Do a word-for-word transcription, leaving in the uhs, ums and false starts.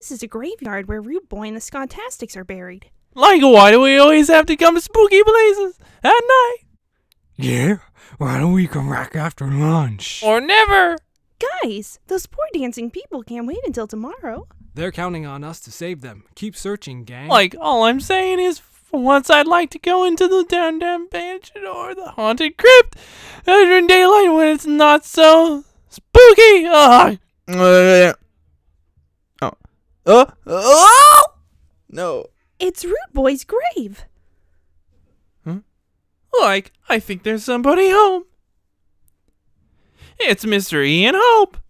This is a graveyard where Root Boy and the Scontastics are buried. Like, why do we always have to come to spooky places at night? Yeah, why don't we come back after lunch? Or never. Guys, those poor dancing people can't wait until tomorrow. They're counting on us to save them. Keep searching, gang. Like, all I'm saying is, for once I'd like to go into the downtown mansion or the haunted crypt during daylight when it's not so spooky. Ugh. Uh, oh. Uh, oh! No. It's Root Boy's grave. Huh? Like, I think there's somebody home. It's Mister Ian Hope.